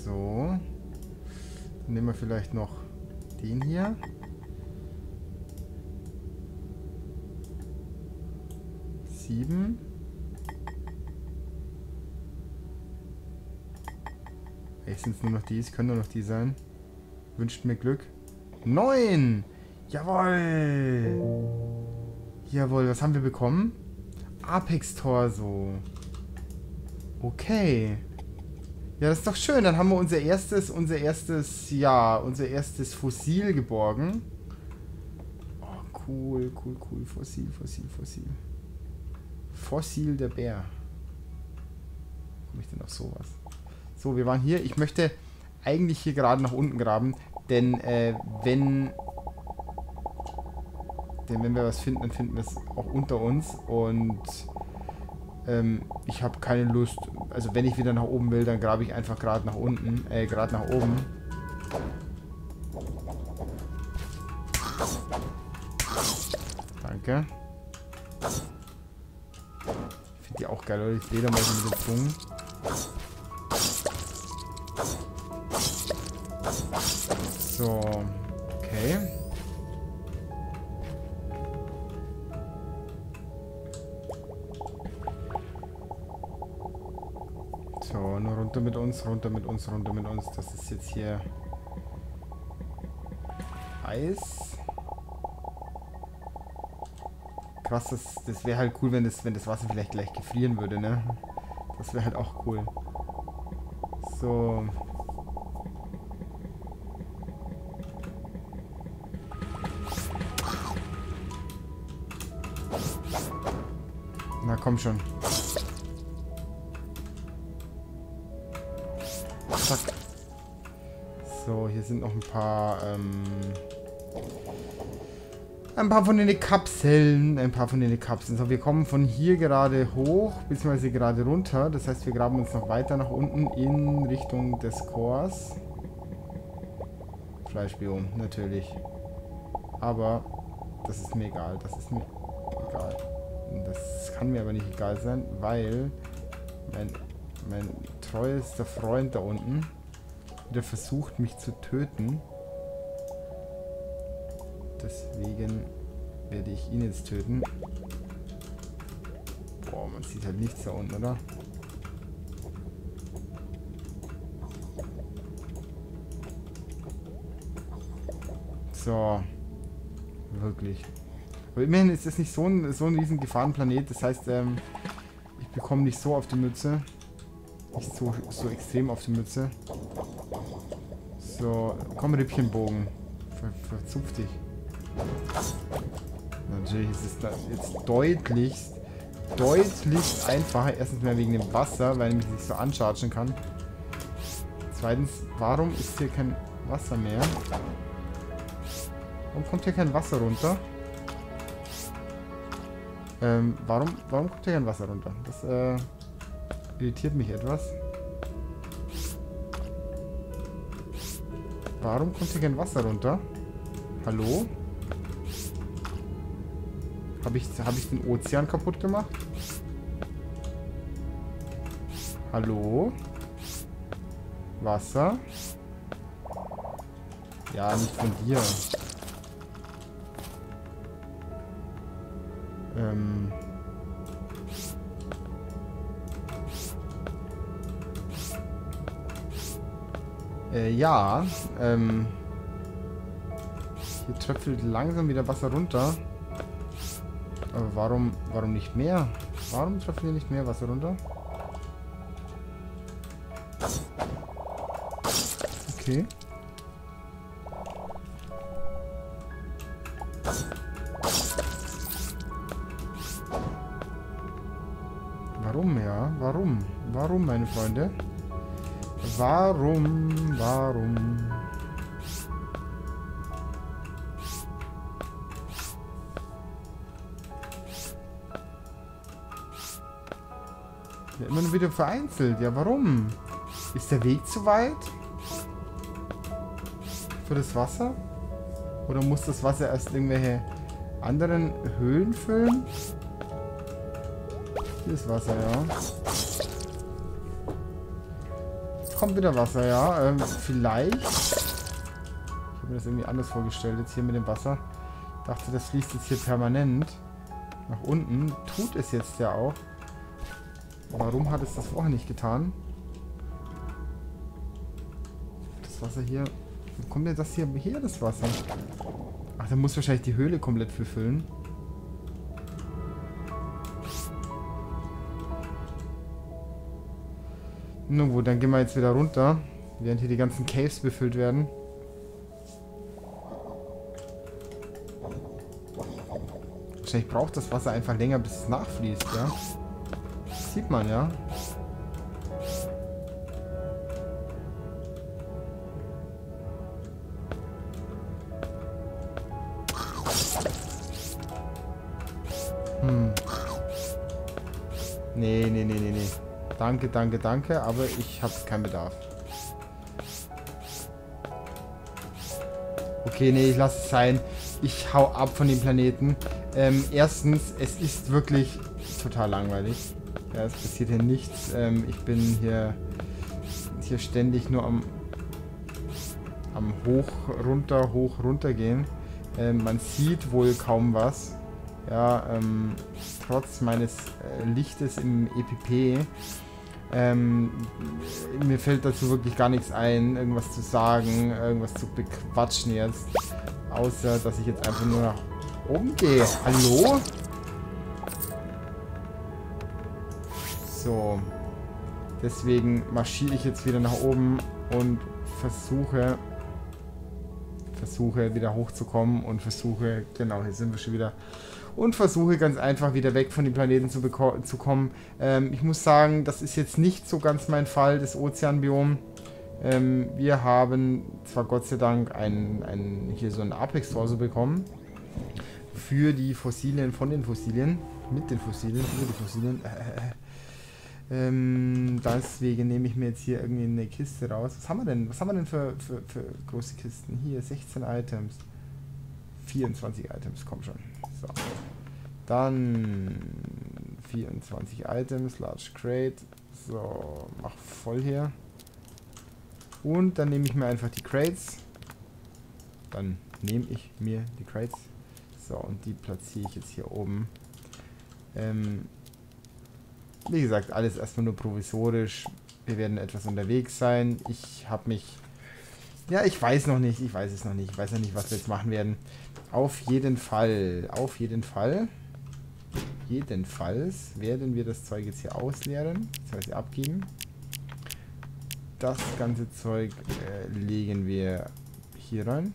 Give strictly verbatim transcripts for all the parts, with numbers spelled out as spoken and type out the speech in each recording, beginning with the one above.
So. Dann nehmen wir vielleicht noch den hier. Sieben. Jetzt sind es nur noch die, es können nur noch die sein. Wünscht mir Glück. Neun! Jawohl! Jawohl, was haben wir bekommen? Apex-Torso. Okay. Ja, das ist doch schön. Dann haben wir unser erstes, unser erstes, ja, unser erstes Fossil geborgen. Oh, cool, cool, cool. Fossil, Fossil, Fossil. Fossil der Bär. Komme ich denn auf sowas? So, wir waren hier. Ich möchte eigentlich hier gerade nach unten graben, denn äh, wenn denn wenn wir was finden, dann finden wir es auch unter uns und ähm, ich habe keine Lust, also wenn ich wieder nach oben will, dann grabe ich einfach gerade nach unten, äh, gerade nach oben. Danke. Ich finde die auch geil, oder? Die Fledermäuse mit den Zungen. So, okay. So, nur runter mit uns, runter mit uns, runter mit uns. Das ist jetzt hier Eis. Krass, das, das wäre halt cool, wenn das, wenn das Wasser vielleicht gleich gefrieren würde, ne? Das wäre halt auch cool. So. Na komm schon. Zack. So, hier sind noch ein paar, ähm, ein paar von den Kapseln, ein paar von den Kapseln. So, wir kommen von hier gerade hoch, beziehungsweise gerade runter. Das heißt, wir graben uns noch weiter nach unten in Richtung des Cores. Fleischbiom, natürlich. Aber das ist mir egal, das ist mir egal. Das kann mir aber nicht egal sein, weil mein, mein treuester Freund da unten wieder versucht, mich zu töten. Deswegen werde ich ihn jetzt töten. Boah, man sieht halt nichts da unten, oder? So. Wirklich. Aber immerhin ist das nicht so ein, so ein riesen Gefahrenplanet. Das heißt, ähm, ich bekomme nicht so auf die Mütze. Nicht so, so extrem auf die Mütze. So, komm, Rippchenbogen. Ver, verzupf dich. Natürlich ist es da jetzt deutlichst, deutlichst einfacher. Erstens mal wegen dem Wasser, weil ich mich nicht so anchargen kann. Zweitens, warum ist hier kein Wasser mehr? Warum kommt hier kein Wasser runter? Ähm, warum, warum kommt hier kein Wasser runter? Das, äh, irritiert mich etwas. Warum kommt hier kein Wasser runter? Hallo? Habe ich, hab ich den Ozean kaputt gemacht? Hallo? Wasser? Ja, nicht von dir. Ähm... Äh, ja, ähm... Hier tröpfelt langsam wieder Wasser runter. Aber warum, warum nicht mehr? Warum tröpfelt hier nicht mehr Wasser runter? Okay. Warum, ja? Warum? Warum, meine Freunde? Warum? Warum? Ja, immer nur wieder vereinzelt. Ja, warum? Ist der Weg zu weit? Für das Wasser? Oder muss das Wasser erst irgendwelche anderen Höhlen füllen? Hier ist Wasser, ja. kommt wieder Wasser, ja. Ähm, vielleicht. Ich habe mir das irgendwie anders vorgestellt, jetzt hier mit dem Wasser. Ich dachte, das fließt jetzt hier permanent nach unten. Tut es jetzt ja auch. Warum hat es das vorher nicht getan? Das Wasser hier... Wo kommt denn das hier her, das Wasser? Ach, da muss wahrscheinlich die Höhle komplett befüllen. Nun gut, dann gehen wir jetzt wieder runter, während hier die ganzen Caves befüllt werden. Wahrscheinlich braucht das Wasser einfach länger, bis es nachfließt, ja? Das sieht man, ja? Hm. Nee, nee, nee, nee, nee. Danke, danke, danke, aber ich habe keinen Bedarf. Okay, nee, ich lasse es sein. Ich hau ab von dem Planeten. Ähm, erstens, es ist wirklich total langweilig. Ja, es passiert hier nichts. Ähm, ich bin hier, hier ständig nur am, am hoch, runter, hoch, runter gehen. Ähm, man sieht wohl kaum was. Ja, ähm, trotz meines äh, Lichtes im E P P. Ähm, mir fällt dazu wirklich gar nichts ein, irgendwas zu sagen, irgendwas zu bequatschen jetzt. Außer, dass ich jetzt einfach nur nach oben gehe. Hallo? So. Deswegen marschiere ich jetzt wieder nach oben und versuche, versuche wieder hochzukommen und versuche, genau, hier sind wir schon wieder, und versuche ganz einfach wieder weg von dem Planeten zu, zu kommen. Ähm, ich muss sagen, das ist jetzt nicht so ganz mein Fall, das Ozeanbiom. Ähm, wir haben zwar Gott sei Dank ein, ein, hier so ein Apex-Torso bekommen für die Fossilien von den Fossilien, mit den Fossilien, für die Fossilien. Äh, ähm, deswegen nehme ich mir jetzt hier irgendwie eine Kiste raus. Was haben wir denn? Was haben wir denn für, für, für große Kisten? Hier, sechzehn Items. vierundzwanzig Items, komm schon. So. Dann vierundzwanzig Items, Large Crate. So, mach voll hier. Und dann nehme ich mir einfach die Crates. Dann nehme ich mir die Crates. So, und die platziere ich jetzt hier oben. Ähm, wie gesagt, alles erstmal nur provisorisch. Wir werden etwas unterwegs sein. Ich habe mich... Ja, ich weiß noch nicht. Ich weiß es noch nicht. Ich weiß noch nicht, was wir jetzt machen werden. Auf jeden Fall. Auf jeden Fall. Jedenfalls werden wir das Zeug jetzt hier ausleeren. Beziehungsweise abgeben. Das ganze Zeug äh, legen wir hier rein.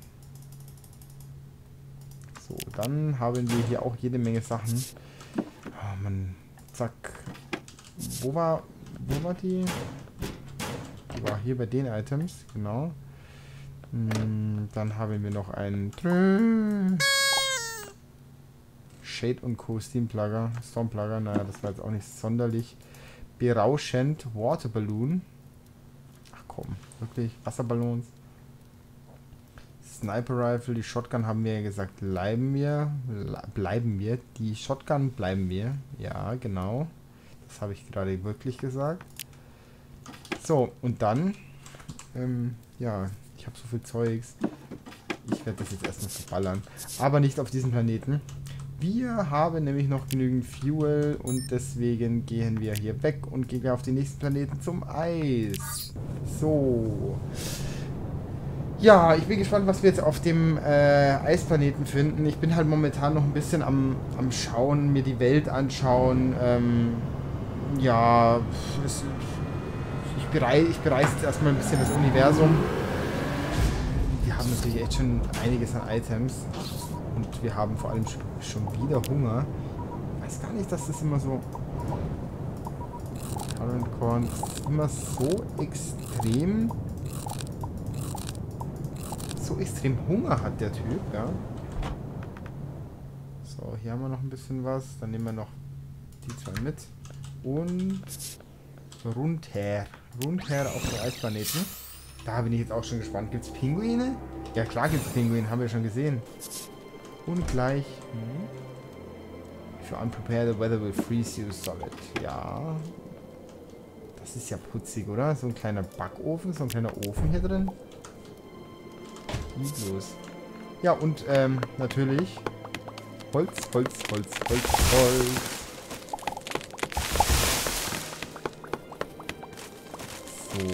So, dann haben wir hier auch jede Menge Sachen. Oh Mann, zack. Wo war, wo war die? Die war hier bei den Items, genau. Hm, dann haben wir noch einen Shade und Co. Steam Plugger, Storm Plugger. Naja, das war jetzt auch nicht sonderlich berauschend. Water Balloon. Ach komm, wirklich Wasserballons. Sniper Rifle, die Shotgun haben wir ja gesagt, bleiben wir. Bleiben wir. Die Shotgun bleiben wir. Ja, genau. Das habe ich gerade wirklich gesagt. So, und dann, ähm, ja, ich habe so viel Zeugs. Ich werde das jetzt erstmal verballern. Aber nicht auf diesem Planeten. Wir haben nämlich noch genügend Fuel und deswegen gehen wir hier weg und gehen auf den nächsten Planeten zum Eis. So. Ja, ich bin gespannt, was wir jetzt auf dem äh, Eisplaneten finden. Ich bin halt momentan noch ein bisschen am, am Schauen, mir die Welt anschauen. Ähm, ja, es, ich, berei ich bereise jetzt erstmal ein bisschen das Universum. Wir haben natürlich echt schon einiges an Items. Und wir haben vor allem schon wieder Hunger. Ich weiß gar nicht, dass das immer so... Current Corn immer so extrem... so extrem Hunger hat der Typ, ja. So, hier haben wir noch ein bisschen was. Dann nehmen wir noch die zwei mit. Und runter. Runter auf den Eisplaneten. Da bin ich jetzt auch schon gespannt. Gibt es Pinguine? Ja klar gibt es Pinguine, haben wir schon gesehen. Und gleich... Hm, if you're unprepared, the weather will freeze you solid. Ja. Das ist ja putzig, oder? So ein kleiner Backofen, so ein kleiner Ofen hier drin. Wie bloß. Ja, und ähm, natürlich Holz, Holz, Holz, Holz, Holz. So.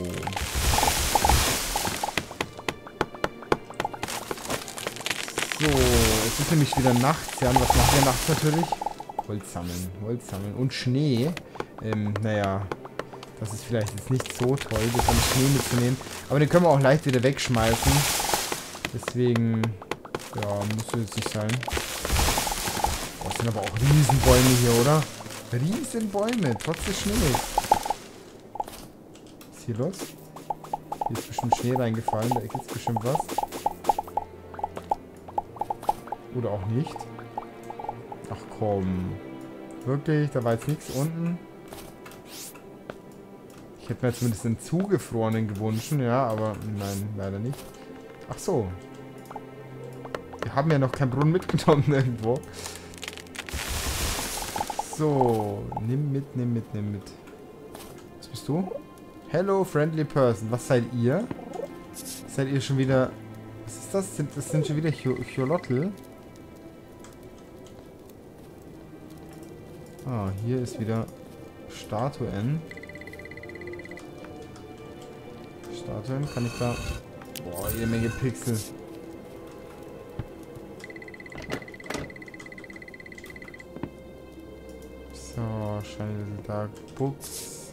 So, es ist nämlich wieder nachts, ja, und was machen wir nachts natürlich? Holz sammeln, Holz sammeln und Schnee. Ähm, naja, das ist vielleicht jetzt nicht so toll, das an Schnee mitzunehmen. Aber den können wir auch leicht wieder wegschmeißen. Deswegen, ja, muss jetzt nicht sein. Oh, das sind aber auch Riesenbäume hier, oder? Riesenbäume, trotz des Schnees. Was ist hier los? Hier ist bestimmt Schnee reingefallen, da gibt es bestimmt was. Oder auch nicht. Ach komm. Wirklich? Da war jetzt nichts unten? Ich hätte mir zumindest einen zugefrorenen gewünscht, ja, aber nein, leider nicht. Ach so. Wir haben ja noch keinen Brunnen mitgenommen irgendwo. So. Nimm mit, nimm mit, nimm mit. Was bist du? Hello, friendly person. Was seid ihr? Seid ihr schon wieder... Was ist das? Sind, das sind schon wieder Cholotl? Ah, hier ist wieder Statuen. Statuen, kann ich da... Boah, jede Menge Pixel. So, Shiny Little Dark Books.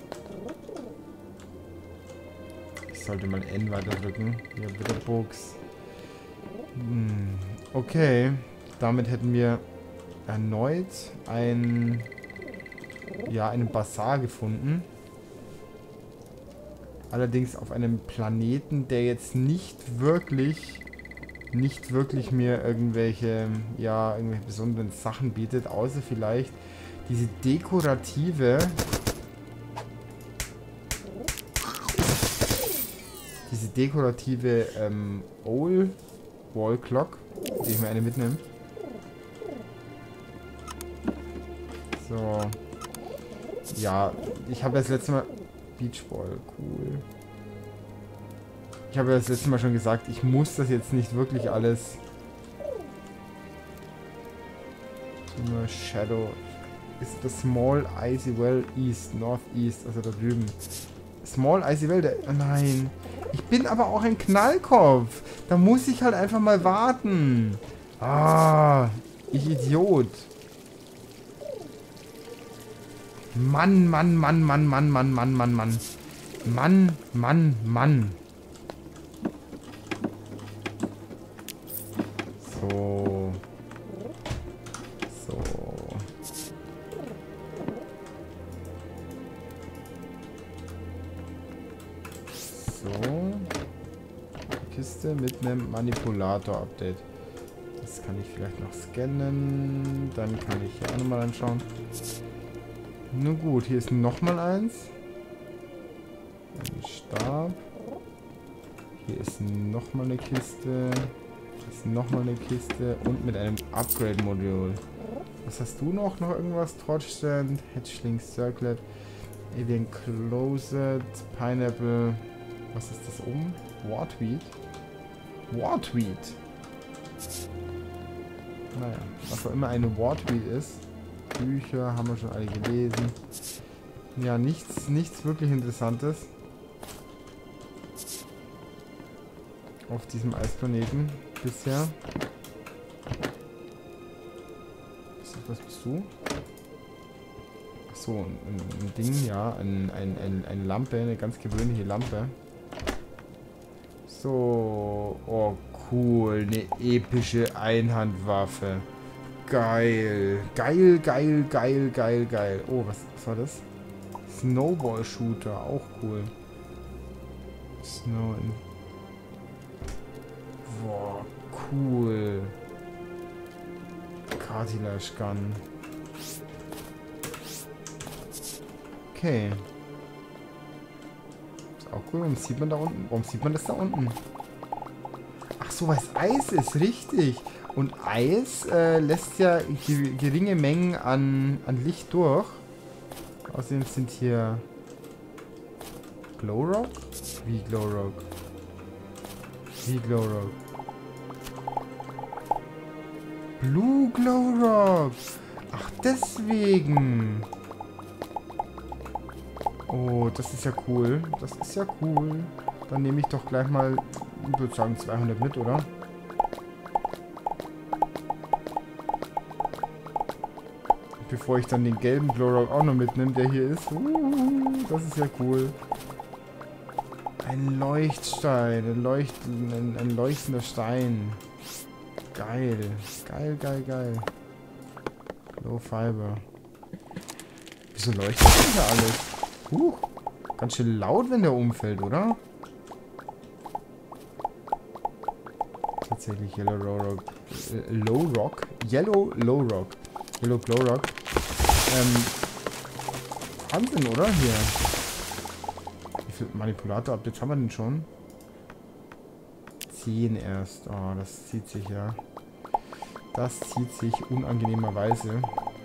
Ich sollte mal N weiter drücken. Hier, bitte Books. Hm, okay. Damit hätten wir erneut ein... Ja, einen Bazar gefunden. Allerdings auf einem Planeten, der jetzt nicht wirklich, nicht wirklich mir irgendwelche, ja, irgendwelche besonderen Sachen bietet, außer vielleicht diese dekorative, diese dekorative ähm, Owl Wall Clock, die ich mir eine mitnehme. So. Ja, ich habe das letzte Mal... Beachball, cool. Ich habe ja das letzte Mal schon gesagt, ich muss das jetzt nicht wirklich alles... Nur Shadow. Ist das Small Icy Well East, Northeast, also da drüben. Small Icy Well, der... Oh nein. Ich bin aber auch ein Knallkopf. Da muss ich halt einfach mal warten. Ah, ich Idiot. Mann, Mann, Mann, Mann, Mann, Mann, Mann, Mann, Mann. Mann, Mann, Mann. So. So. So. Kiste mit einem Manipulator-Update. Das kann ich vielleicht noch scannen. Dann kann ich hier auch nochmal anschauen. Nun gut, hier ist nochmal eins. Ein Stab. Hier ist nochmal eine Kiste. Hier ist nochmal eine Kiste. Und mit einem Upgrade-Modul. Was hast du noch? Noch irgendwas? Torchstand, Hatchling Circlet, Avian Closet, Pineapple. Was ist das oben? Wardweed? Wardweed! Naja, was auch immer eine Wardweed ist. Bücher haben wir schon alle gelesen. Ja, nichts, nichts wirklich Interessantes. Auf diesem Eisplaneten bisher. Was bist du? Achso, ein, ein Ding, ja. Ein, ein, ein, eine Lampe, eine ganz gewöhnliche Lampe. So. Oh, cool. Eine epische Einhandwaffe. Geil. Geil, geil, geil, geil, geil. Oh, was, was war das? Snowball Shooter, auch cool. Snow in... Boah, cool. Cartilage Gun. Okay. Ist auch cool. Warum sieht man da unten? Warum sieht man das da unten? Ach so, weil es Eis ist, richtig. Und Eis äh, lässt ja ge geringe Mengen an, an Licht durch. Außerdem sind hier Glowrock? Wie Glowrock? Wie Glowrock? Blue Glowrock! Ach, deswegen! Oh, das ist ja cool. Das ist ja cool. Dann nehme ich doch gleich mal, ich würde sagen, zweihundert mit, oder? Bevor ich dann den gelben Glowrock auch noch mitnehme, der hier ist. Uh, das ist ja cool. Ein Leuchtstein, ein, Leucht ein, ein leuchtender Stein. Geil. Geil, geil, geil. Low Fiber. Wieso leuchtet das hier alles? Huch. Ganz schön laut, wenn der umfällt, oder? Tatsächlich Yellow Low Rock. Äh, Low Rock. Yellow Low Rock. Yellow Glow Rock. Ähm. Wahnsinn, oder? Hier. Wie viel Manipulator-Updates haben wir denn schon? zehn erst. Oh, das zieht sich ja. Das zieht sich unangenehmerweise.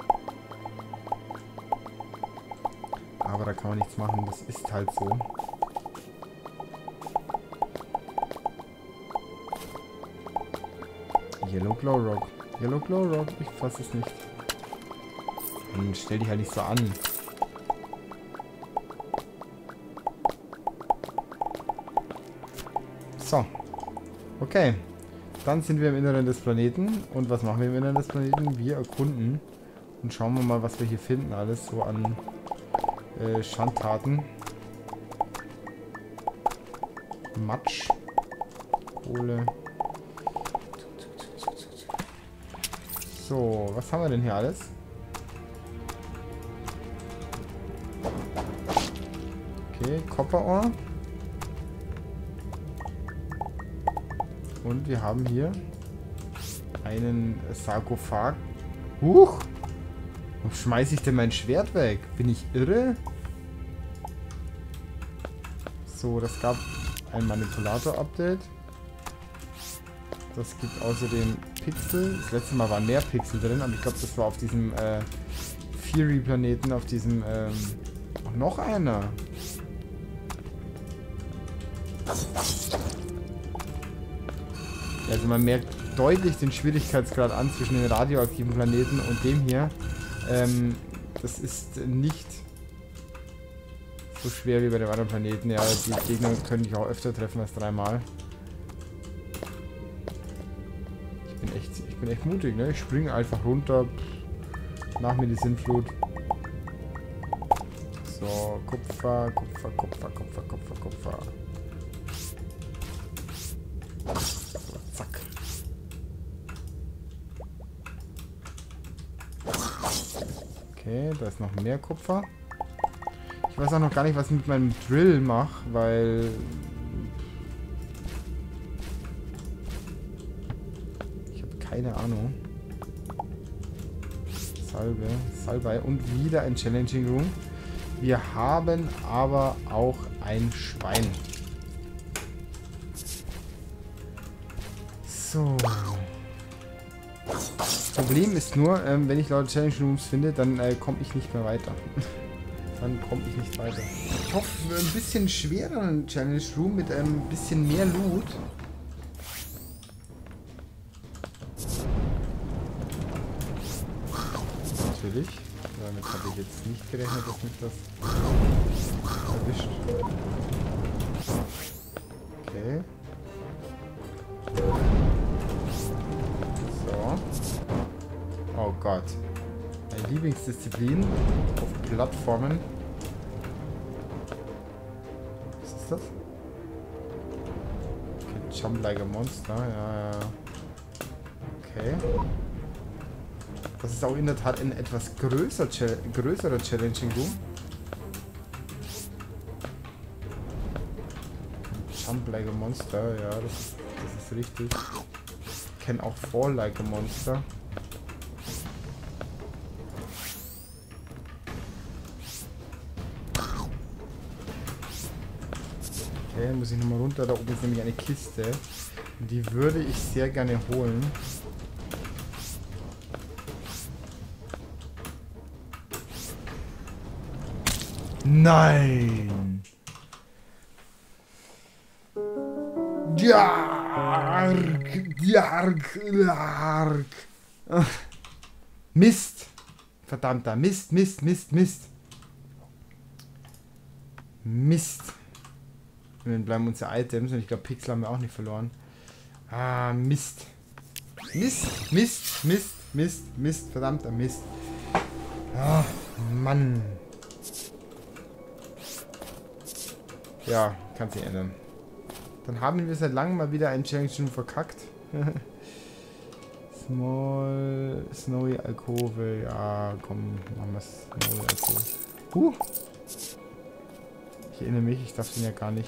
Aber da kann man nichts machen. Das ist halt so. Yellow Glow Rock. Yellow Glow Rock. Ich fasse es nicht. Hm, stell dich halt nicht so an. So. Okay. Dann sind wir im Inneren des Planeten. Und was machen wir im Inneren des Planeten? Wir erkunden. Und schauen wir mal, was wir hier finden. Alles so an äh, Schandtaten. Matsch. Kohle. So, was haben wir denn hier alles? Okay, Copper-Ore. Und wir haben hier einen Sarkophag. Huch! Warum schmeiße ich denn mein Schwert weg? Bin ich irre? So, das gab ein Manipulator-Update. Das gibt außerdem Pixel. Das letzte Mal waren mehr Pixel drin, aber ich glaube, das war auf diesem äh, Fury-Planeten, auf diesem ähm, noch einer. Also man merkt deutlich den Schwierigkeitsgrad an zwischen den radioaktiven Planeten und dem hier. Ähm, das ist nicht so schwer wie bei den anderen Planeten. Ja, die Gegner können dich auch öfter treffen als dreimal. Ich bin echt, ich bin echt mutig, ne? Ich springe einfach runter. Nach mir die Sintflut. So, Kupfer, Kupfer, Kupfer, Kupfer, Kupfer, Kupfer. So, zack. Okay, da ist noch mehr Kupfer. Ich weiß auch noch gar nicht, was ich mit meinem Drill mache, weil... Ich habe keine Ahnung. Salbe, Salbei und wieder ein Challenging Room. Wir haben aber auch ein Schwein. So. Das Problem ist nur, ähm, wenn ich laut Challenge Rooms finde, dann äh, komme ich nicht mehr weiter. Dann komme ich nicht weiter. Ich hoffe, ein bisschen schwereren Challenge Room mit ein bisschen mehr Loot. Natürlich. Damit habe ich jetzt nicht gerechnet, dass mich das erwischt. Okay. So. Oh Gott. Meine Lieblingsdisziplin auf Plattformen. Was ist das? Okay, Jump like a Monster. Ja, ja. Okay. Das ist auch in der Tat ein etwas größer, größerer Challenging Room. Jump like a Monster, ja, das ist, das ist richtig. Ich kenne auch Fall like a Monster. Okay, muss ich nochmal runter. Da oben ist nämlich eine Kiste. Die würde ich sehr gerne holen. Nein! Jark, Jark, Jark. Mist. Verdammter Mist, Mist, Mist, Mist. Mist. Dann bleiben unsere Items und ich glaube, Pixel haben wir auch nicht verloren. Ah, Mist. Mist, Mist, Mist, Mist, Mist, verdammter Mist. Ah, Mann. Ja, kann sich ändern. Dann haben wir seit langem mal wieder einen Challenge schon verkackt. Small, Snowy Alkove. Ja, komm, machen wir Snowy Alkove. Huh. Ich erinnere mich, ich darf den ja gar nicht.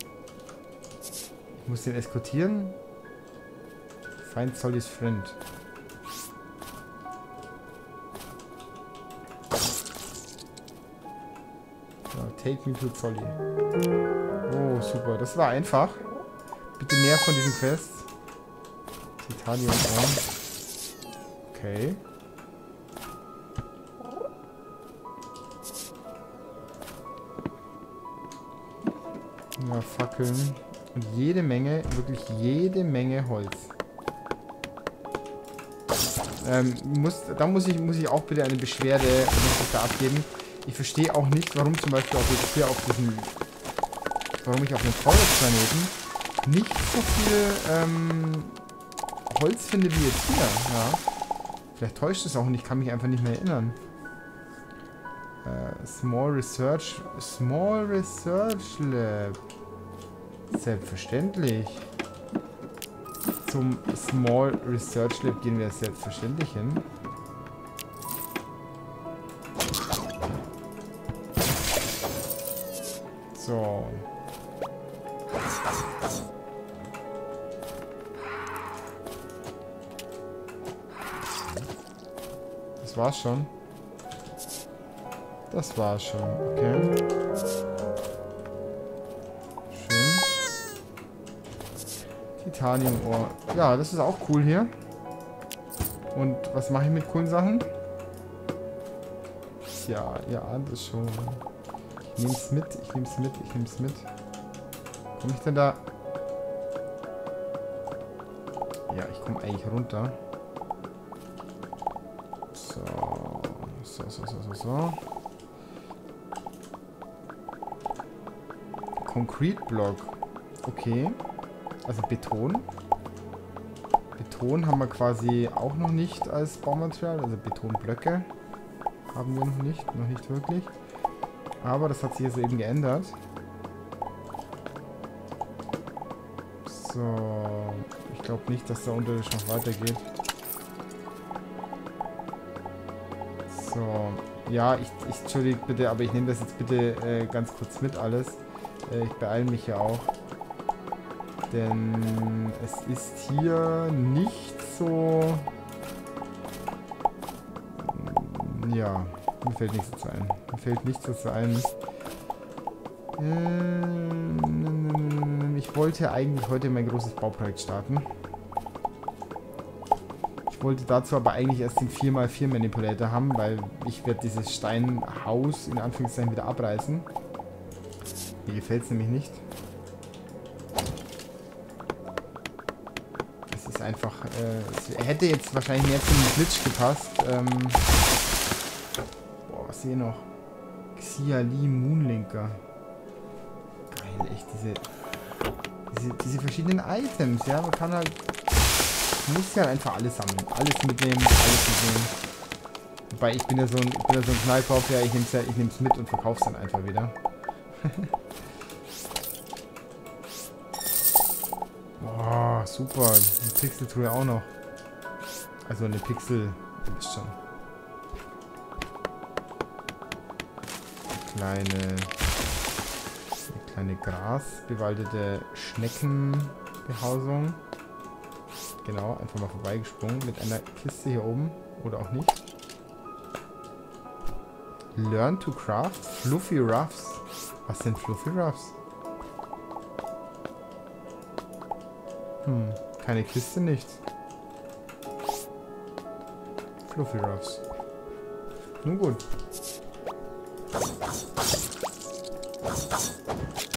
Ich muss den eskortieren. Find Solly's Friend. Ja, take me to Solly. Oh, super. Das war einfach. Bitte mehr von diesen Quests. Titanium Ohren. Okay. Ja, Fackeln. Und jede Menge, wirklich jede Menge Holz. Ähm, muss, da muss ich, muss ich auch bitte eine Beschwerde da abgeben. Ich verstehe auch nicht, warum zum Beispiel auch jetzt hier auf diesem, warum ich auf dem Forest-Planeten nicht so viel ähm, Holz finde wie jetzt hier. Ja. Vielleicht täuscht es auch und ich kann mich einfach nicht mehr erinnern. Äh, Small Research, Small Research Lab. Selbstverständlich. Zum Small Research Lab gehen wir selbstverständlich hin. So. Das war's schon. Das war's schon, okay. Schön. Titanium-Ohr. Ja, das ist auch cool hier. Und was mache ich mit coolen Sachen? Ja, ihr ahnt es schon. Ich nehme es mit, ich nehme es mit, ich nehme es mit. Komme ich denn da? Ja, ich komme eigentlich runter. So. So, so, so, so, so. Concrete Block. Okay. Also Beton. Beton haben wir quasi auch noch nicht als Baumaterial. Also Betonblöcke haben wir noch nicht. Noch nicht wirklich. Aber das hat sich jetzt eben geändert. So. Ich glaube nicht, dass da unterirdisch noch weitergeht. So. Ja, ich, ich entschuldige bitte, aber ich nehme das jetzt bitte äh, ganz kurz mit alles. Äh, ich beeile mich ja auch. Denn es ist hier nicht so... Ja, mir fällt nichts dazu ein. Mir fällt nichts dazu ein. Ähm, ich wollte eigentlich heute mein großes Bauprojekt starten. Ich wollte dazu aber eigentlich erst den vier mal vier Manipulator haben, weil ich werde dieses Steinhaus in Anführungszeichen wieder abreißen. Mir gefällt es nämlich nicht. Es ist einfach, äh, es hätte jetzt wahrscheinlich mehr zu einem Glitch gepasst. Ähm, boah, was hier noch? Xiali Moonlinker. Geil, echt, diese, diese, diese verschiedenen Items, ja, man kann halt, man muss ja einfach alles sammeln, alles mitnehmen, alles mitnehmen. Wobei, ich bin ja so ein, ich bin ja so ein Knallkauf, ja, ich nehme es ja, ich nehm's mit und verkaufe es dann einfach wieder. Boah, super, eine Pixel-Truhe auch noch. Also eine Pixel, du wisst schon. Kleine... Kleine grasbewaldete Schneckenbehausung. Genau, einfach mal vorbeigesprungen mit einer Kiste hier oben. Oder auch nicht. Learn to craft Fluffy Ruffs. Was sind Fluffy Ruffs? Hm, keine Kiste, nichts. Fluffy Ruffs. Nun gut.